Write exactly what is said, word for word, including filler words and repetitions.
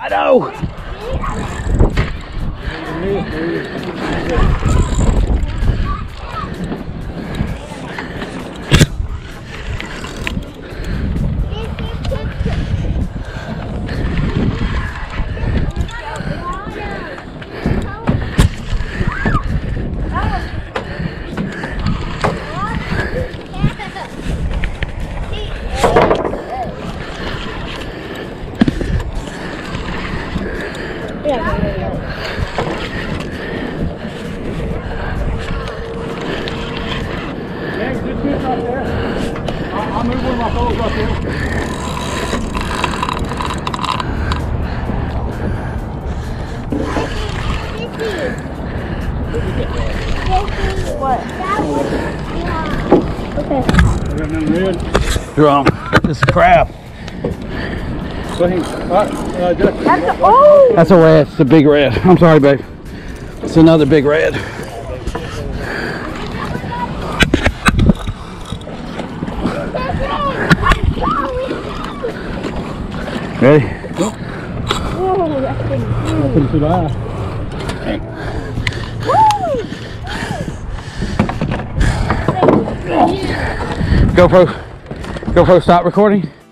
I know. I'll move one of my poles right there. What? Okay. I got none red. Drum. This is crap. Go ahead. All right, uh, Justin. That's a, oh! That's a red. It's a big red. I'm sorry, babe. It's another big red. Ready? Whoa, that's big. Nothing to that. GoPro. GoPro, stop recording.